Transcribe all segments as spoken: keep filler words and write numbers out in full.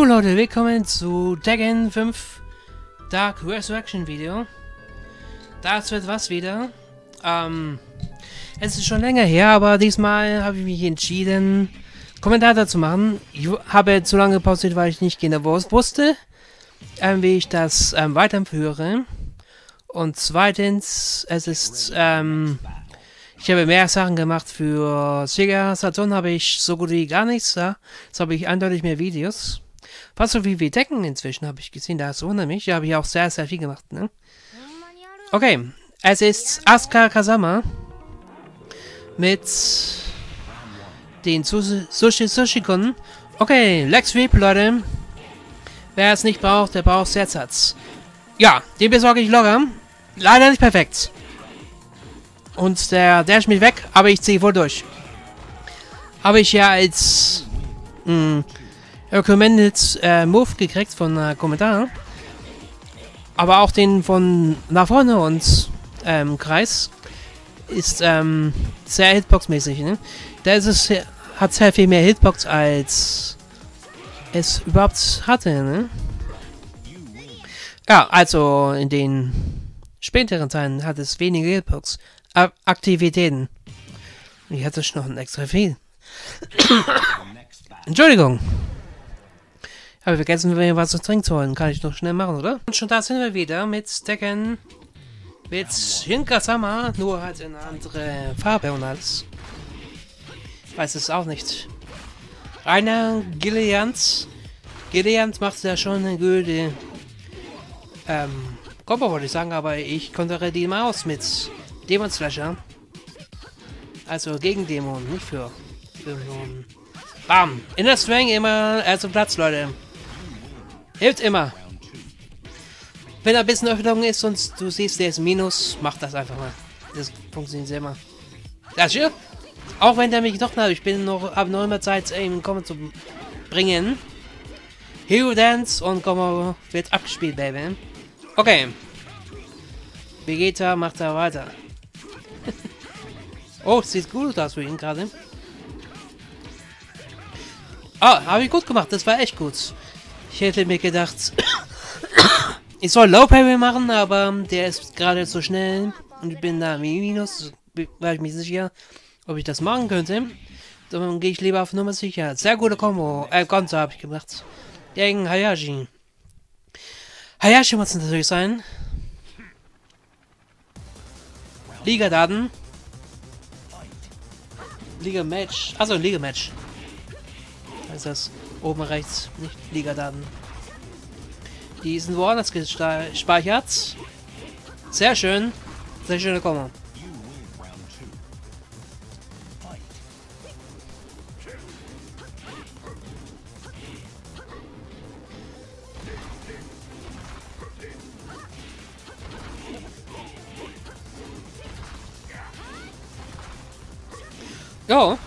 Jo Leute, willkommen zu Tekken fünf Dark Resurrection Video. Das wird was wieder. Ähm, es ist schon länger her, aber diesmal habe ich mich entschieden, Kommentare zu machen. Ich habe zu lange pausiert, weil ich nicht genau wusste, ähm, wie ich das ähm, weiterführe. Und zweitens, es ist, ähm, ich habe mehr Sachen gemacht für Sega Saturn, habe ich so gut wie gar nichts da. Jetzt habe ich eindeutig mehr Videos. Fast so viel wie Tekken inzwischen habe ich gesehen, da wundert mich. Da habe ich auch sehr, sehr viel gemacht, ne? Okay, es ist Asuka Kazama mit den Sushi Sushi-Kunden. Okay, Leg Sweep, Leute. Wer es nicht braucht, der braucht Setzsatz. Ja, den besorge ich locker. Leider nicht perfekt. Und der dash mich weg, aber ich ziehe wohl durch. Habe ich ja als mh, recommended äh, Move gekriegt von äh, Kommentar. Aber auch den von nach vorne und ähm, Kreis ist ähm, sehr Hitbox-mäßig. Ne? Der ist es, hat sehr viel mehr Hitbox als es überhaupt hatte. Ne? Ja, also in den späteren Teilen hat es weniger Hitbox. A Aktivitäten. Ich hatte schon noch ein extra viel. Entschuldigung. Ich habe vergessen, mir was zu trinken zu holen. Kann ich noch schnell machen, oder? Und schon da sind wir wieder mit Tekken. Mit Shin Kazama. Nur halt in eine andere Farbe und alles. Ich weiß es auch nicht. Rainer Gillians. Gillians macht ja schon eine gute ähm, Kombo, wollte ich sagen, aber ich kontere die mal aus mit Demon Slasher. Also gegen Dämon, nicht für Dämonen. Bam! In der Strang immer also Platz, Leute. Hilft immer. Wenn da ein bisschen Öffnung ist und du siehst, der ist Minus, mach das einfach mal. Das funktioniert sehr mal. Das hier? Auch wenn der mich noch hat, ich bin noch, habe noch immer Zeit, ihn Kommen zu bringen. Hero Dance und Kommen wird abgespielt, Baby. Okay. Vegeta macht da weiter. Oh, sieht gut aus für ihn gerade. Ah, habe ich gut gemacht. Das war echt gut. Ich hätte mir gedacht, ich soll Low Parry machen, aber der ist gerade so schnell und ich bin da minus. War ich mir sicher, ob ich das machen könnte. Dann gehe ich lieber auf Nummer sicher. Sehr gute Kombo. Äh, Konto habe ich gemacht. Gegen Hayashi. Hayashi muss es natürlich sein. Liga-Daten. Liga-Match. Achso, Liga-Match. Was ist das? Oben rechts, nicht Liga-Daten. Die sind woanders gespeichert. Sehr schön. Sehr schöne Kombo. Jo.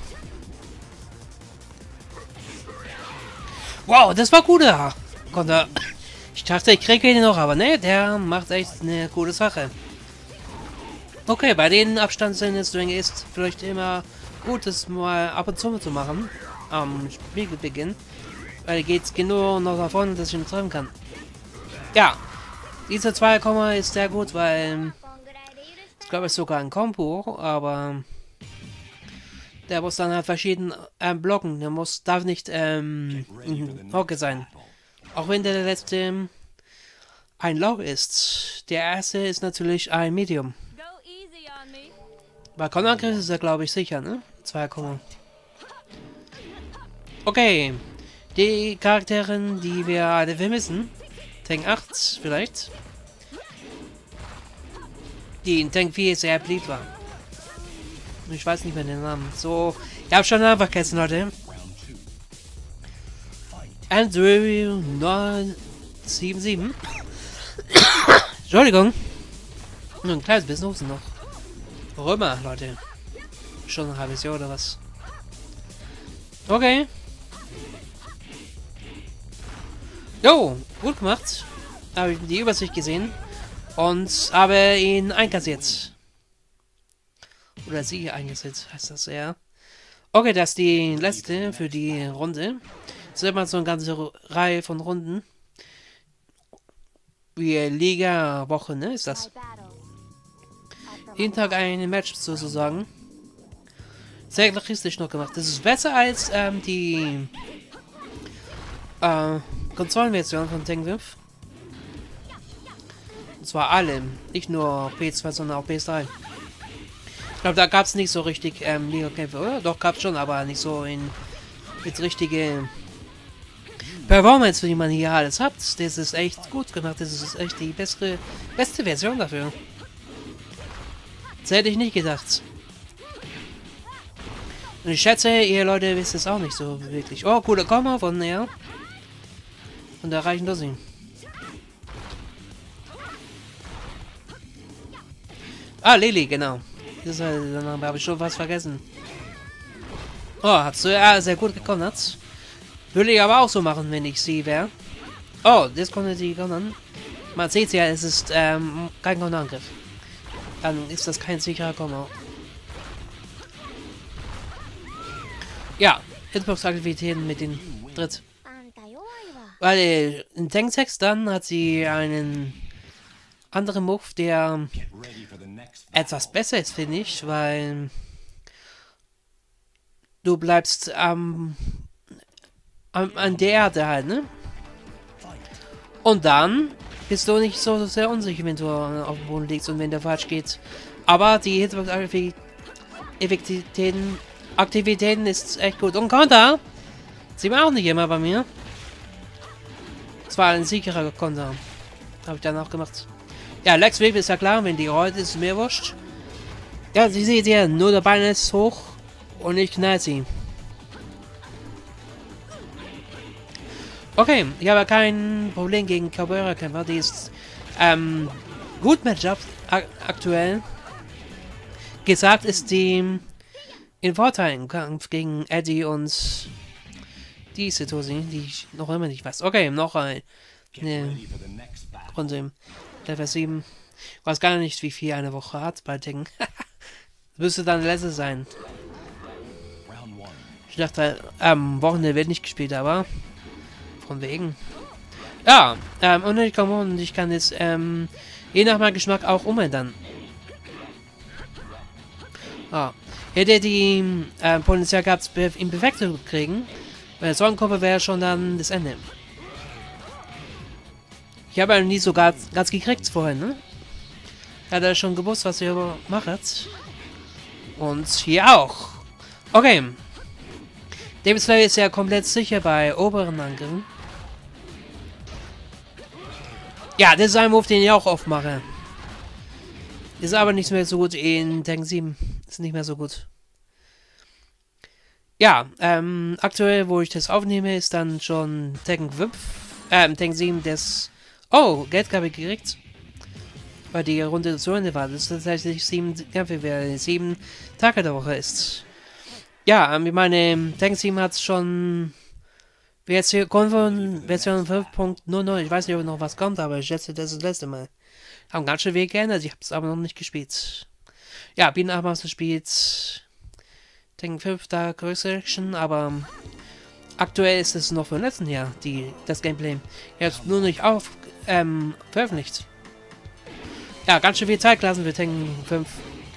Wow, das war gut, ja. Konter. Ich dachte, ich kriege ihn noch, aber ne, der macht echt eine gute Sache. Okay, bei den Abstandsdingen ist vielleicht immer gut, das mal ab und zu zu machen. Am Spielbeginn. Weil geht's genau noch nach vorne, dass ich ihn treffen kann. Ja. Dieser zwei Komma ist sehr gut, weil ich glaube, es ist sogar ein Kombo, aber der muss dann halt verschieden ähm, blocken. Der muss, darf nicht ähm, in Hocke sein. Auch wenn der, der letzte ein Low ist. Der erste ist natürlich ein Medium. Bei Konterangriff ist er, glaube ich, sicher, ne? zwei Komma. Okay. Die Charaktere, die wir alle vermissen. Tank acht vielleicht. Die in Tank vier sehr beliebt war. Ich weiß nicht mehr den Namen. So, ich habe schon einfach vergessen, Leute. Andrew neun sieben sieben. Entschuldigung. Nur ein kleines bisschen Husten noch. Römer, Leute. Schon ein halbes Jahr oder was? Okay. Jo, gut gemacht. Habe ich die Übersicht gesehen. Und habe ihn einkassiert. Oder sie eingesetzt, heißt das ja. Okay, das ist die letzte für die Runde. Es ist immer so eine ganze Reihe von Runden. Wie Liga-Woche, ne? Ist das? Jeden Tag ein Match sozusagen. Sehr realistisch noch gemacht. Das ist besser als ähm, die äh, Konsolenversion von Tekken fünf. Und zwar alle. Nicht nur P S zwei, sondern auch P S drei. Ich glaube, da gab es nicht so richtig ähm, Liga-Kämpfe, oder? Doch, gab es schon, aber nicht so in mit richtige Performance, die man hier alles hat. Das ist echt gut gemacht. Das ist echt die bessere, beste Version dafür. Das hätte ich nicht gedacht. Und ich schätze, ihr Leute wisst es auch nicht so wirklich. Oh, cooler Komma von ja. Und da reichen das ihn. Ah, Lily, genau. Das habe ich schon fast vergessen. Oh, hast du ja sehr gut gekommen, hat's. Würde ich aber auch so machen, wenn ich sie wäre. Oh, das konnte sie können. Man sieht ja, es ist ähm, kein Konterangriff. Dann ist das kein sicherer Komma. Ja, Hitbox-Aktivitäten mit den Dritt. Weil äh, in Tanktext dann hat sie einen anderen Move, der etwas besser ist, finde ich, weil du bleibst am, am an der Erde halt, ne? Und dann bist du nicht so sehr unsicher, wenn du auf dem Boden liegst und wenn der falsch geht. Aber die Hitbox-Aktivitäten Aktivitäten ist echt gut. Und Konter sieht man auch nicht immer bei mir. Es war ein sicherer Konter. Habe ich dann auch gemacht. Ja, Lex Web ist ja klar, wenn die rollt, ist mir wurscht. Ja, sie seht ja, nur der Bein ist hoch und ich knall sie. Okay, ich habe kein Problem gegen Capoeira-Kämpfer. Die ist ähm, gut Matchup ak aktuell. Gesagt ist die in Vorteil im Kampf gegen Eddie und die Situation, die ich noch immer nicht weiß. Okay, noch eine Runde. Level sieben. Ich weiß gar nicht, wie viel eine Woche hat bei Tekken. Das müsste dann letzte sein. Ich dachte, am Wochenende wird nicht gespielt, aber von wegen. Ja, ähm, und ich komme und ich kann jetzt ähm, je nach meinem Geschmack auch umändern. Ah. Hätte die äh, Potenzial gehabt, ihn perfekt zu kriegen, weil Sonnengruppe wäre schon dann das Ende. Ich habe ihn nie so ganz, ganz gekriegt vorhin, ne? Hat er schon gewusst, was ihr macht. Und hier auch. Okay. Demon Slayer ist ja komplett sicher bei oberen Angriffen. Ja, das ist ein Move, den ich auch oft mache. Ist aber nicht mehr so gut in Tekken sieben. Ist nicht mehr so gut. Ja, ähm, aktuell, wo ich das aufnehme, ist dann schon Tekken fünf. Ähm, Tekken sieben, das... Oh, Geld habe ich gekriegt. Weil die Runde zu Ende war. Das ist tatsächlich sieben Kämpfe, wer sieben Tage der Woche ist. Ja, ähm, ich meine, Tekken sieben hat schon... Jetzt hier Version fünf Punkt null null. Ich weiß nicht, ob noch was kommt, aber ich schätze, das ist das letzte Mal. Haben ganz schön Weg geändert, ich habe es aber noch nicht gespielt. Ja, bin aber gespielt. Tekken fünf da größere Action, aber aktuell ist es noch vom letzten Jahr, die, das Gameplay. Jetzt nur nicht auf, ähm, veröffentlicht. Ja, ganz schön viel Zeit gelassen für Tekken fünf.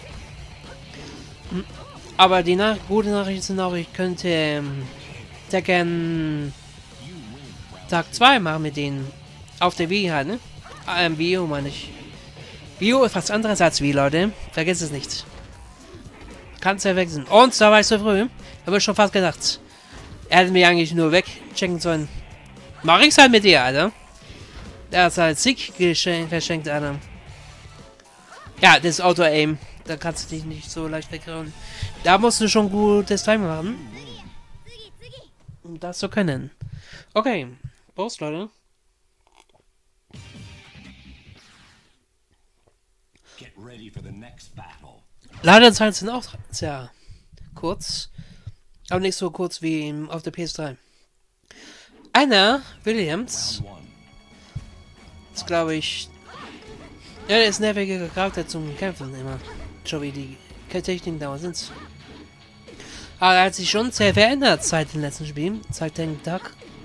Aber die nach gute Nachrichten sind auch, ich könnte ähm, Tekken Tag zwei machen mit denen. Auf der Wii halt, ne? Ähm, Wii U meine ich. Wii U ist was anderes als Wii, Leute. Vergiss es nicht. Kannst ja wechseln. Und da war ich so früh. Habe ich schon fast gedacht. Er hätte mich eigentlich nur wegchecken sollen. Mach ich's halt mit dir, Alter. Der hat halt Sieg verschenkt, Alter. Ja, das Auto-Aim. Da kannst du dich nicht so leicht weghauen. Da musst du schon gutes Timing machen. Um das zu können. Okay. Prost, Leute. Ladezeiten sind auch sehr kurz. Aber nicht so kurz wie auf der P S drei. Anna Williams ist, glaube ich, ja, der ist ein nerviger Charakter zum Kämpfen immer. Schon wie die Techniken da sind. Aber er hat sich schon sehr verändert seit dem letzten Spiel, seit dem Tag.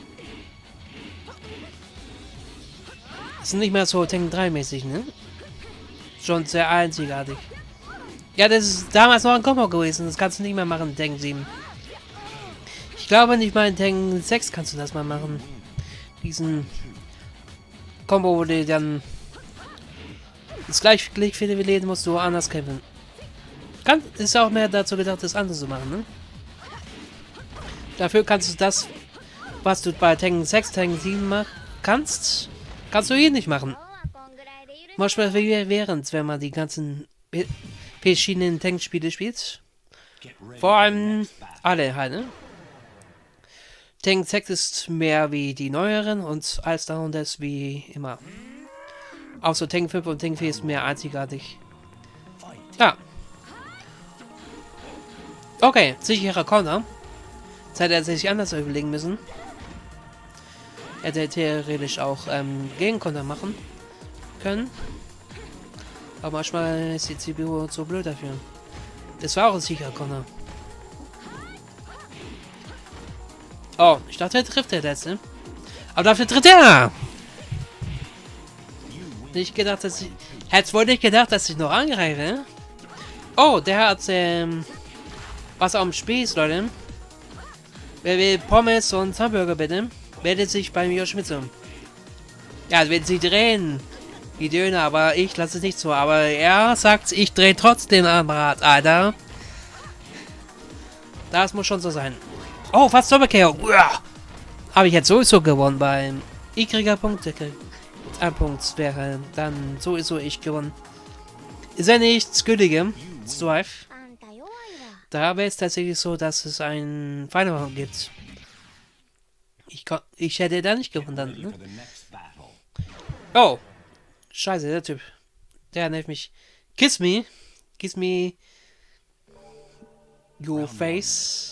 Ist nicht mehr so Tekken drei mäßig, ne? Schon sehr einzigartig. Ja, das ist damals noch ein Combo gewesen. Das kannst du nicht mehr machen in Tekken sieben. Ich glaube nicht mal in Tekken sechs kannst du das mal machen. Diesen Combo, wo du dann das gleich viele Leben musst du anders kämpfen. Kann, ist auch mehr dazu gedacht, das andere zu machen, ne? Dafür kannst du das, was du bei Tekken sechs, Tekken sieben machst, kannst, kannst du hier nicht machen. Manchmal während, wenn man die ganzen verschiedenen Tekken-Spiele spielt. Vor allem alle halt, ne? Tekken sechs ist mehr wie die neueren und alles darunter ist wie immer. Außer Tekken fünf und Tekken vier ist mehr einzigartig. Ja. Okay, sicherer Corner. Das hätte er sich anders überlegen müssen. Er hätte theoretisch auch ähm, Gegenkonter machen können. Aber manchmal ist die C P U so blöd dafür. Das war auch ein sicherer Corner. Oh, ich dachte, er trifft der letzte. Aber dafür tritt er! Nicht gedacht, dass ich... Hätte wohl nicht gedacht, dass ich noch angreife. Oh, der hat, ähm... was am Spieß, Leute. Wer will Pommes und Hamburger bitte? Meldet sich bei mir Schmitze. Ja, wenn sie drehen, die Döner, aber ich lasse es nicht so. Aber er sagt, ich drehe trotzdem am Rad, Alter. Das muss schon so sein. Oh, fast Doppelkehr. Habe ich jetzt sowieso gewonnen beim Y-Punkt. Ein Punkt wäre dann sowieso ich gewonnen. Ist ja nichts Gültiges. Strive. Da wäre es tatsächlich so, dass es ein Final Round gibt. Ich, ich hätte da nicht gewonnen dann. Ne? Oh. Scheiße, der Typ. Der nennt mich. Kiss me. Kiss me. Your face.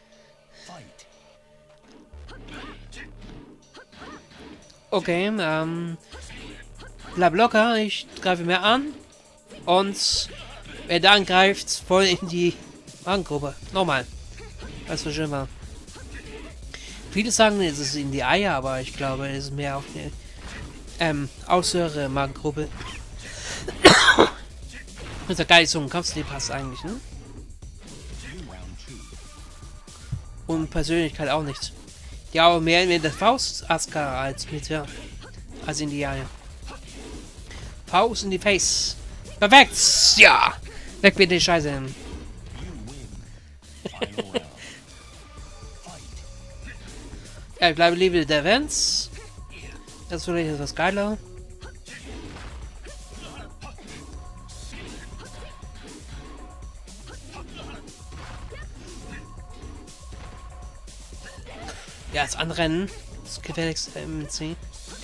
Okay, ähm. Bleib locker, ich greife mehr an. Und wer da angreift, voll in die Magengruppe. Nochmal. Was so schön war. Viele sagen, es ist in die Eier, aber ich glaube, es ist mehr auf die ähm, außere Magengruppe. Ist ja geil, so ein Kampfstil passt eigentlich, ne? Und Persönlichkeit auch nicht. Ja, aber mehr in der Faust Asuka als mit ja, als in die Eier. Faust in die Face. Perfekt! Ja! Weg mit der Scheiße. Ja, ich bleibe lieber der Vents. Das ist vielleicht etwas geiler. Ja, das Anrennen. Das gefährlichste M C.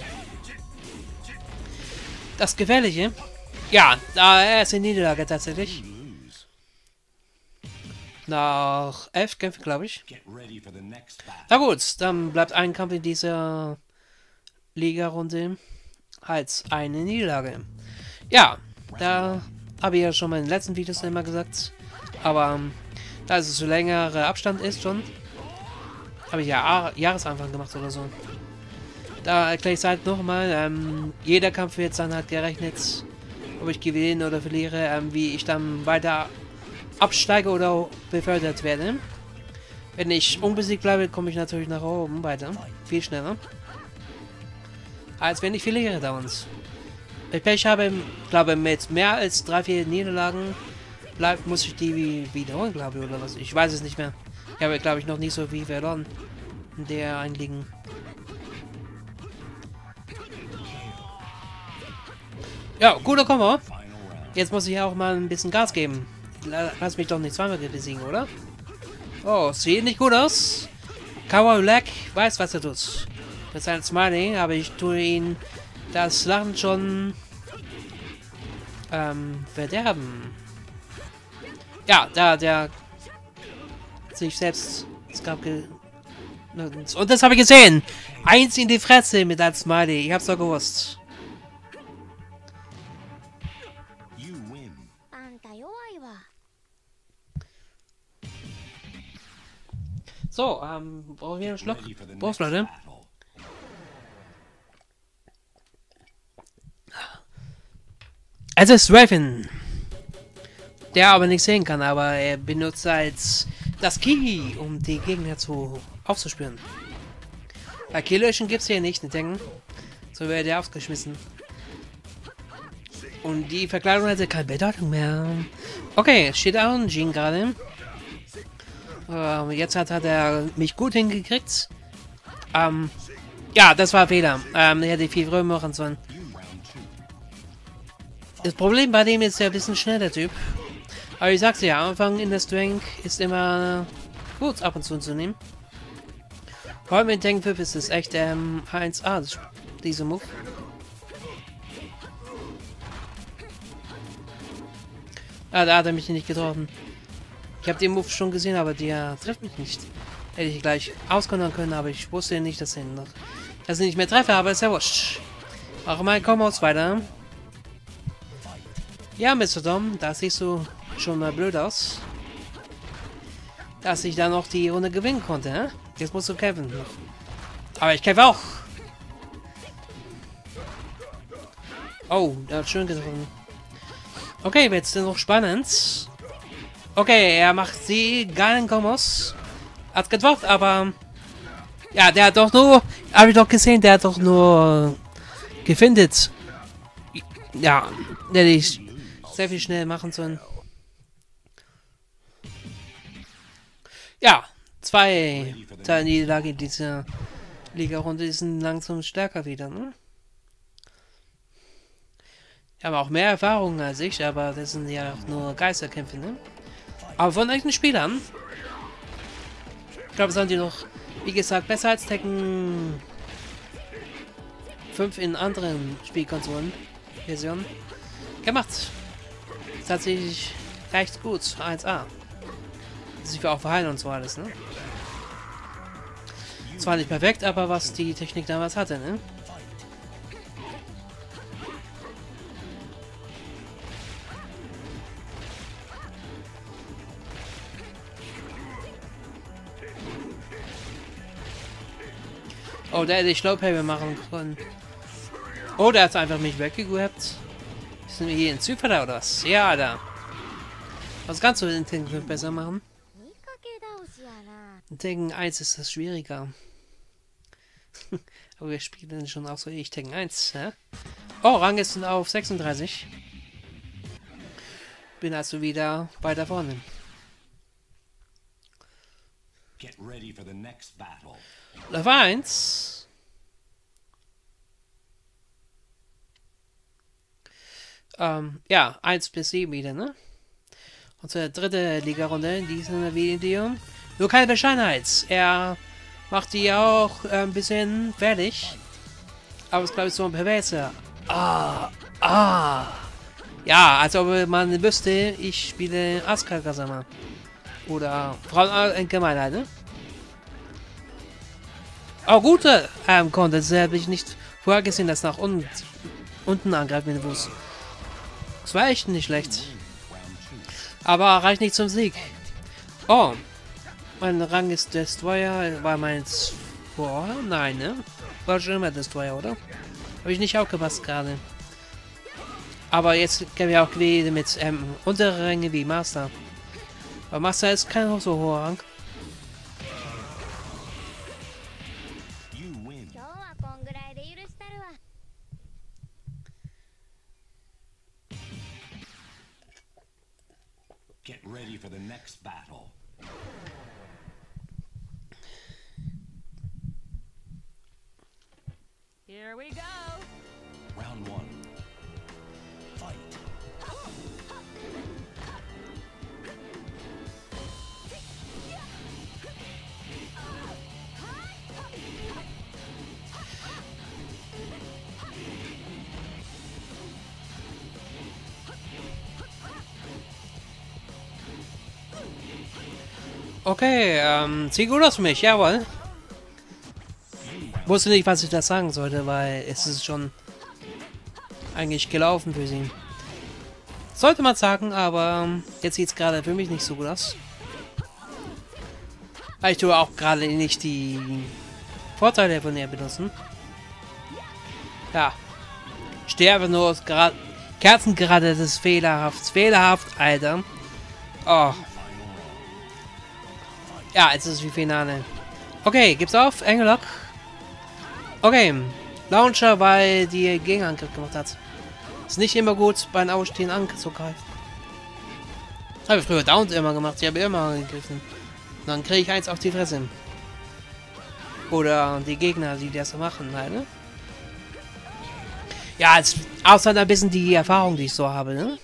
Das Gefährliche. Ja, da er ist in Niederlage tatsächlich. Nach elf Kämpfen, glaube ich. Na gut, dann bleibt ein Kampf in dieser Liga-Runde als eine Niederlage. Ja, da habe ich ja schon mal in den letzten Videos immer gesagt. Aber da es so längerer Abstand ist schon, habe ich ja Jahresanfang gemacht oder so. Da erkläre ich es halt nochmal. Ähm, jeder Kampf wird dann halt gerechnet, ob ich gewinne oder verliere, ähm, wie ich dann weiter absteige oder befördert werde. Wenn ich unbesiegt bleibe, komme ich natürlich nach oben weiter. Viel schneller. Als wenn ich verliere dauernd. Wenn ich Pech habe, glaube mit mehr als drei, vier Niederlagen bleibt, muss ich die wiederholen, glaube ich, oder was. Ich weiß es nicht mehr. Ich habe, glaube ich, noch nicht so viel verloren in der einliegen. Ja, guter Kombo. Jetzt muss ich auch mal ein bisschen Gas geben. Lass mich doch nicht zweimal besiegen, oder? Oh, sieht nicht gut aus. Kawaii Black weiß, was er tut. Mit seinem Smiley, aber ich tue ihn das Lachen schon ähm, verderben. Ja, da der sich selbst es gab ge und das habe ich gesehen. Eins in die Fresse mit einem Smiley. Ich hab's doch gewusst. So, ähm, brauchen wir einen Schluck? Prost, Leute. Es ist Raven. Der aber nichts sehen kann, aber er benutzt als das Key, um die Gegner zu aufzuspüren. Bei Keylöschen gibt es hier nicht, nicht denken. So wäre der aufgeschmissen. Und die Verkleidung hatte keine Bedeutung mehr. Okay, es steht auch ein Jean gerade. Ähm, jetzt hat, hat er mich gut hingekriegt. Ähm, ja, das war ein Fehler. Ähm, er hätte viel früher machen sollen. Das Problem bei dem ist, er ist ein bisschen schneller Typ. Aber ich sag's ja, am Anfang in der Strength ist immer gut ab und zu zu nehmen. Vor allem in Tekken fünf ist es echt ähm, eins A, diese Move. Ah, da hat er mich nicht getroffen. Ich habe den Move schon gesehen, aber der trifft mich nicht. Hätte ich gleich auskontern können, aber ich wusste nicht, dass ich noch dass ich nicht mehr treffe, aber ist ja wurscht. Auch mal Kombos weiter. Ja, Mister Dom, da siehst du schon mal blöd aus. Dass ich da noch die Runde gewinnen konnte, hä? Jetzt musst du kämpfen. Aber ich kämpfe auch. Oh, der hat schön getroffen. Okay, jetzt ist noch spannend. Okay, er macht sie geilen Kombos. Hat getroffen, aber... Ja, der hat doch nur... Habe ich doch gesehen, der hat doch nur... gefindet. Ja, der hätte ich sehr viel schnell machen sollen. Ja, zwei Teilniederlage in dieser Liga-Runde sind langsam stärker wieder, ne? Die haben auch mehr Erfahrung als ich, aber das sind ja auch nur Geisterkämpfe, ne? Aber von echten Spielern. Ich glaube, sind die noch, wie gesagt, besser als Tekken fünf in anderen Spielkonsolen Versionen gemacht. Tatsächlich recht gut, eins A. Sich auch verheilen und so alles, ne? Zwar nicht perfekt, aber was die Technik damals hatte, ne? Oh, der hätte ich Slowpayment machen können. Oh, der hat einfach mich weggegrabt. Sind wir hier in Zypern oder was? Ja, da. Was kannst du in Tekken fünf besser machen? In Tekken eins ist das schwieriger. Aber wir spielen schon auch so wie ich Tekken eins, hä? Oh, Rang ist auf sechsunddreißig. Bin also wieder weiter vorne. Level eins. Ähm, ja, eins bis sieben wieder, ne? Unsere dritte Liga-Runde in diesem Video. Nur keine Bescheidenheit. Er macht die auch äh, ein bisschen fertig. Aber es ist, glaube ich, so ein Perverser. Ah, ah. Ja, als ob man wüsste, ich spiele Asuka Kazama. Oder Frauen allgemein, ne? Oh, gute ähm, konnte. Das habe ich nicht vorher gesehen, dass nach unten, unten angreift mit dem Fuß. Das war echt nicht schlecht. Aber reicht nicht zum Sieg. Oh. Mein Rang ist Destroyer. War meins vor? Nein, ne? War schon immer Destroyer, oder? Habe ich nicht aufgepasst gerade. Aber jetzt können wir auch wieder mit ähm, unteren Ränge wie Master. Aber Master ist kein so hoher Rang. Get ready for the next battle. Here we go. Round one. Fight. Okay, ähm, sieht gut aus für mich, jawohl. Wusste nicht, was ich da sagen sollte, weil es ist schon eigentlich gelaufen für sie. Sollte man sagen, aber jetzt sieht es gerade für mich nicht so gut aus. Ich tue auch gerade nicht die Vorteile von ihr benutzen. Ja. Sterbe nur gerade Kerzengerade, das ist fehlerhaft. Fehlerhaft, Alter. Oh. Ja, jetzt ist es wie Finale. Okay, gibt's auf. Engelock. Okay. Launcher, weil die Gegenangriff gemacht hat. Ist nicht immer gut, beim Ausstehen anzugreifen. Habe ich früher Down immer gemacht. Ich habe immer angegriffen. Dann kriege ich eins auf die Fresse. Oder die Gegner, die das so machen, halt, ne? Ja, jetzt außer ein bisschen die Erfahrung, die ich so habe, ne?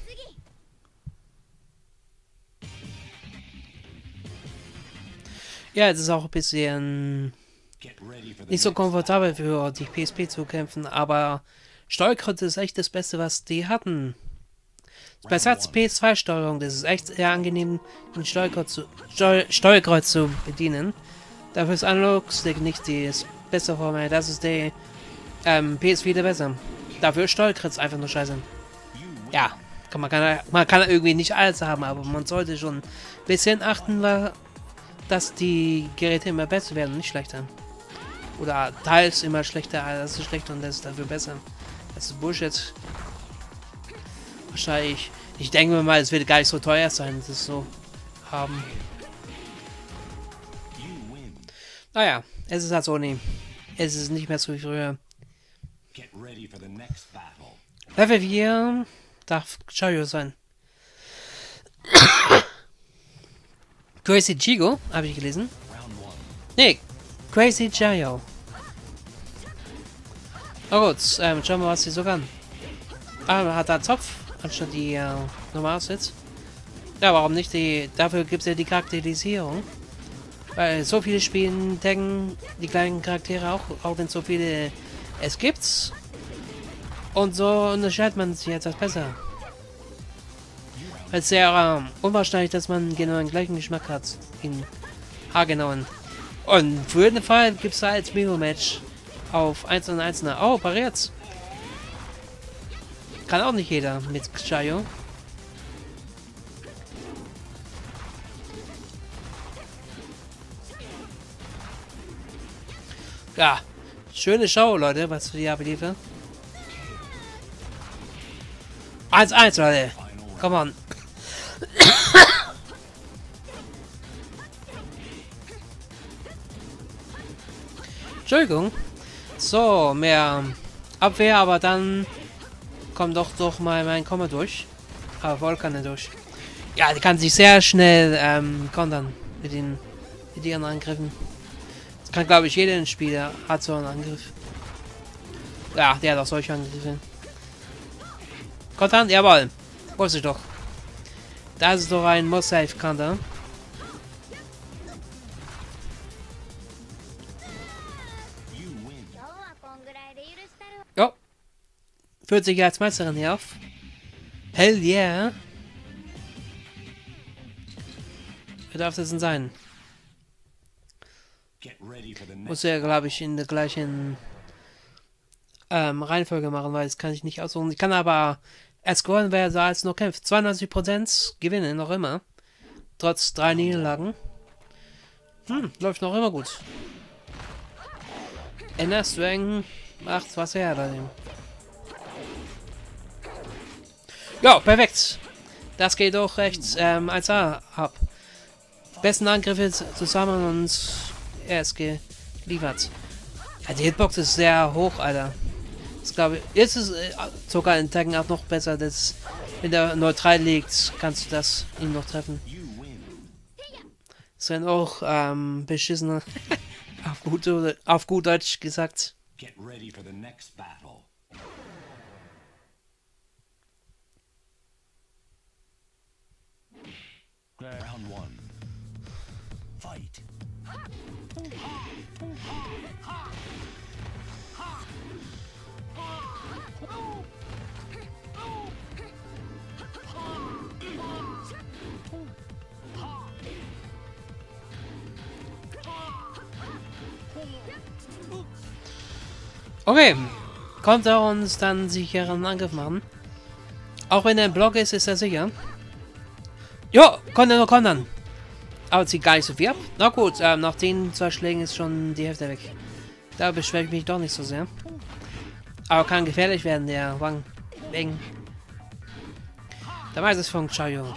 Ja, es ist auch ein bisschen nicht so komfortabel für die P S P zu kämpfen, aber Steuerkreuz ist echt das Beste, was die hatten. Besser als P S zwei Steuerung, das ist echt sehr angenehm, den Steuerkreuz zu, Steu Steuerkreuz zu bedienen. Dafür ist Analog-Stick nicht das beste Format, das ist der ähm, P S vier besser. Dafür ist Steuerkreuz einfach nur scheiße. Ja, kann, man, kann, man kann irgendwie nicht alles haben, aber man sollte schon ein bisschen achten, dass die Geräte immer besser werden, nicht schlechter. Oder teils immer schlechter, das ist schlechter und das ist dafür besser. Das ist Bullshit. Wahrscheinlich. Ich denke mal, es wird gar nicht so teuer sein, das so haben. Naja, es ist halt so nie. Es ist nicht mehr so wie früher. Level vier darf Chayo sein. Crazy Chigo, habe ich gelesen. Nee, Crazy Chayo. Na gut, ähm, schauen wir, was sie so kann. Ah, hat da Zopf, anstatt die äh, normal aussitzt. Ja, warum nicht? Die, dafür gibt es ja die Charakterisierung. Weil so viele Spielen taggen die kleinen Charaktere auch, auch wenn so viele es gibt. Und so unterscheidet man sich etwas besser. Es ist sehr ähm, unwahrscheinlich, dass man genau den gleichen Geschmack hat. In haargenauen. Und für jeden Fall gibt es da als Memo-Match auf eins und eins. Oh, pariert. Kann auch nicht jeder mit Chayo. Ja, schöne Show, Leute, was wir hier abliefern. eins eins, Leute. Come on. Entschuldigung. So, mehr Abwehr, aber dann kommt doch doch mal mein Komma durch. Aber voll kann er durch. Ja, die kann sich sehr schnell ähm, kontern mit den mit ihren Angriffen. Das kann, glaube ich, jeder Spieler hat so einen Angriff. Ja, der hat auch solche Angriffe. Kontern? Jawohl. Wusste ich doch. Das ist doch ein Must-Save-Counter. Jo. Führt sich als Meisterin hier auf. Hell yeah. Wer darf das denn sein? Muss ja, glaube ich, in der gleichen ähm, Reihenfolge machen, weil das kann ich nicht aussuchen. Ich kann aber erst scoren, wer da jetzt noch kämpft. zweiundneunzig Prozent gewinnen noch immer. Trotz drei Niederlagen. Hm, läuft noch immer gut. Ender Strang macht was her bei dem. Ja, perfekt. Das geht doch recht ähm, eins A ab. Besten Angriffe zusammen und er ist geliefert. Ja, die Hitbox ist sehr hoch, Alter. Das glaube ich. Ist es äh, sogar in Tagen auch noch besser, dass wenn der neutral liegt, kannst du das ihn noch treffen. Ist dann auch ähm, beschissener. auf, gut, auf gut Deutsch gesagt. Get ready for the next battle. Round one. Fight. Okay, konnte er uns dann sicheren Angriff machen. Auch wenn er im Block ist, ist er sicher. Jo, konnte er nur kontern. Aber zieht gar nicht so viel ab. Na gut, ähm, nach den zwei Schlägen ist schon die Hälfte weg. Da beschwere ich mich doch nicht so sehr. Aber kann gefährlich werden, der Wang. Wegen Der Meister ist von Chayo.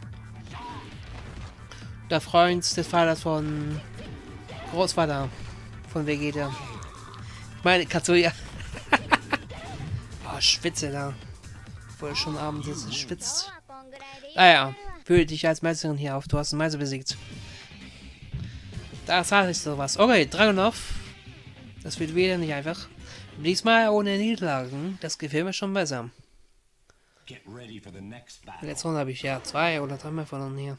Der Freund des Vaters von Großvater von Vegeta. Ich meine, Katsuya. Oh, schwitze da. Obwohl schon abends ist, schwitzt. Naja, fühle dich als Meisterin hier auf. Du hast den Meister besiegt. Da sage ich sowas. Okay, Dragunov. Das wird wieder nicht einfach. Diesmal ohne Niederlagen. Das gefällt mir schon besser. Letzte Runde habe ich ja zwei oder dreimal verloren hier.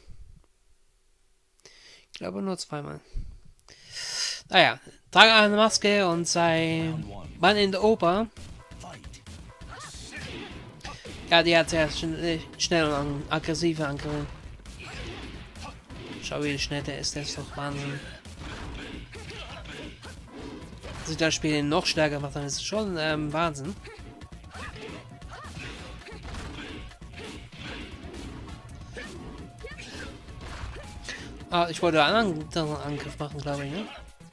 Ich glaube nur zweimal. Naja, trage eine Maske und sei Mann in der Oper. Ja, die hat sehr schn schnell und aggressive Angriffe. Schau, wie schnell der ist, der ist doch Wahnsinn. Dass ich das Spiel noch stärker macht, dann ist es schon ähm, Wahnsinn. Ah, ich wollte einen anderen Angriff machen, glaube ich, ne?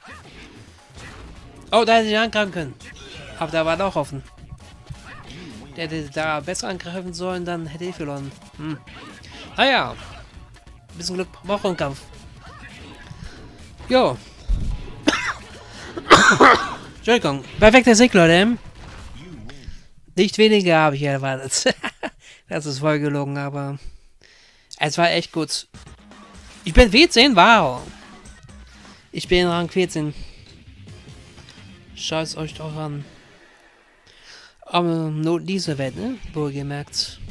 Oh, da hätte ich angreifen können. Aber da war doch offen. Der hätte da besser angreifen sollen, dann hätte ich verloren. Hm. Ah ja. Ein bisschen Glück braucht im Kampf. Jo. Entschuldigung. Perfekter Sieg, Leute. Nicht weniger habe ich erwartet. Das ist voll gelogen, aber es war echt gut. Ich bin vierzehn, wow. Ich bin Rang vierzehn. Schaut euch doch an. Aber nur diese Welt, ne? Wohlgemerkt.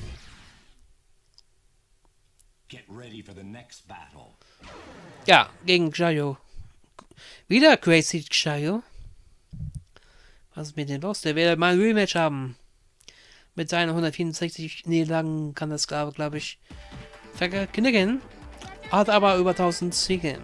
Ja, gegen Chayo. Wieder Crazy Chayo. Was ist mit dem los? Der will mal ein Rematch haben. Mit seinen hundertvierundsechzig Niederlagen kann das, glaube glaub ich, verknicken. Hat aber über tausend Siege.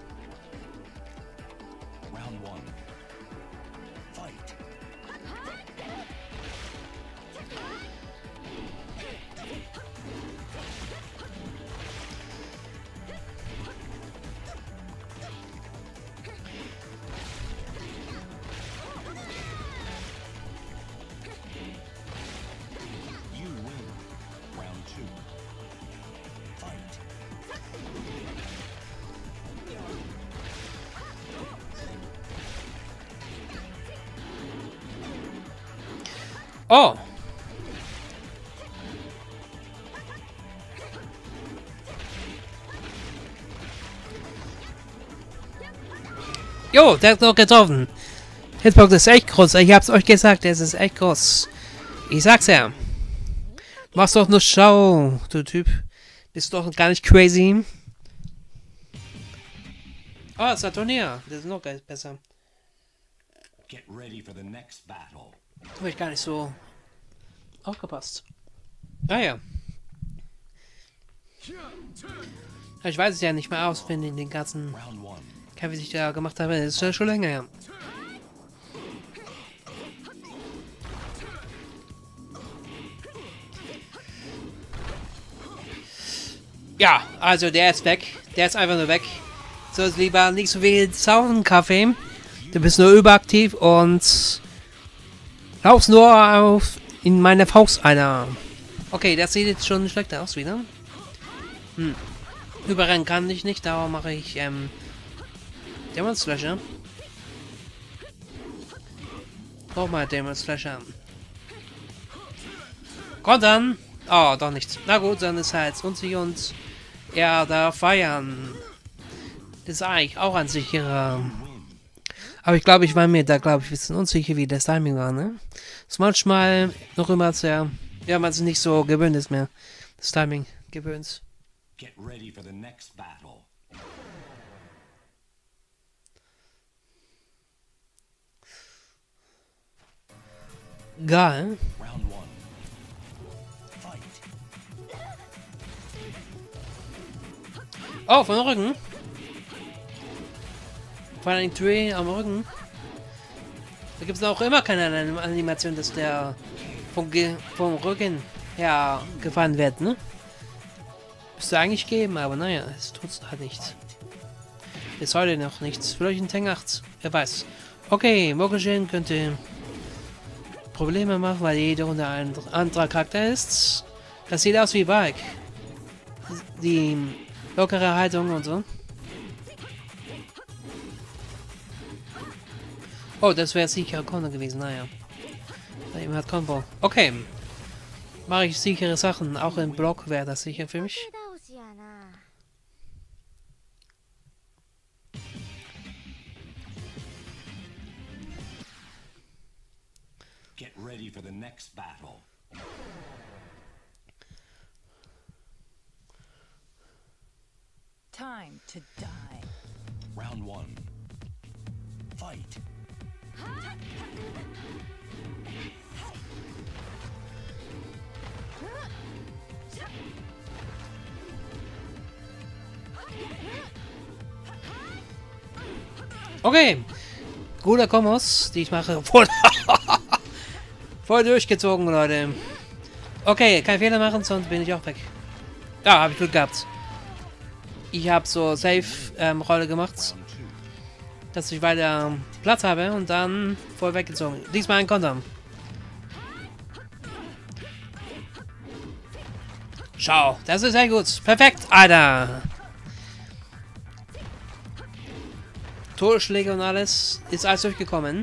Oh! Jo, der hat noch getroffen. Hitbox ist echt groß. Ich hab's euch gesagt, es ist echt groß. Ich sag's ja. Machst doch nur Schau, du Typ. Bist doch gar nicht crazy. Oh, Saturnia. Das ist noch besser. Get ready for the next battle. Habe ich gar nicht so aufgepasst. Ah ja. Ich weiß es ja nicht mehr auswendig, den ganzen Kampf, wie ich da gemacht habe. Das ist ja schon länger her. Ja, also der ist weg. Der ist einfach nur weg. So ist lieber nicht so viel Zaubenkaffee. Du bist nur überaktiv und laufst nur auf in meine Faust einer. Okay, das sieht jetzt schon schlechter aus wieder. Hm. Überrennen kann ich nicht, darum mache ich ähm Demon Slasher. Nochmal Demon Slasher. Kontern! Oh, doch nicht. Na gut, dann ist er jetzt unsicher und ja, da feiern. Das ist eigentlich auch ein sicherer. Aber ich glaube, ich war mir da, glaube ich, ein bisschen unsicher, wie das Timing war, ne? Ist manchmal noch immer sehr, ja, man sich nicht so gewöhnt ist mehr. Das Timing gewöhnt. Get ready for the next battle. Geil. Round one. Fight. Oh, von Rücken. Vor allem Tree am Rücken. Da gibt es auch immer keine Animation, dass der vom, Ge vom Rücken her gefahren wird, ne? Müsste eigentlich geben, aber naja, es tut es halt nicht. Bis heute noch nichts. Vielleicht in Teng acht, wer weiß. Okay, Mokushin könnte Probleme machen, weil jeder unter ein anderer Charakter ist. Das sieht aus wie Bike. Die lockere Haltung und so. Oh, das wäre sicher Konter gewesen, naja. Da jemand hat Combo. Okay. Mache ich sichere Sachen. Auch im Block wäre das sicher für mich. Get ready for the next battle. Time to die. Round one. Fight. Okay. Guter Kombos, die ich mache. Voll, voll durchgezogen, Leute. Okay, kein Fehler machen, sonst bin ich auch weg. Ja, habe ich Glück gehabt. Ich habe so Safe-Rolle ähm, gemacht, Round two. dass ich weiter Platz habe und dann voll weggezogen. Diesmal ein Konter. Schau, das ist sehr gut. Perfekt, Alter. Todesschläge und alles ist alles durchgekommen.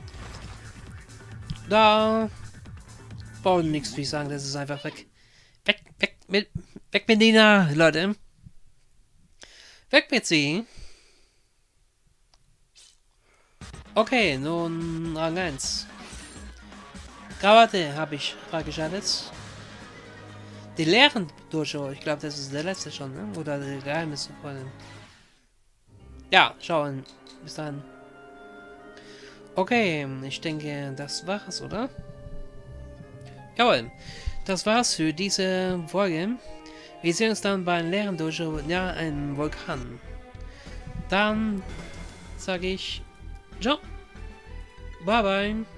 Da braucht nichts, wie ich sagen, das ist einfach weg. Weg, weg mit, weg mit Nina, Leute. Weg mit sie. Okay, nun Rang eins. Krawatte habe ich freigeschaltet. Die leeren Dojo, ich glaube, das ist der letzte schon, ne? Oder der Geheimnisse von dem. Ja, schauen. Bis dann. Okay, ich denke, das war's, oder? Jawohl. Das war's für diese Folge. Wir sehen uns dann beim leeren Dojo nahe einem Vulkan. Dann sage ich ciao. Bye bye.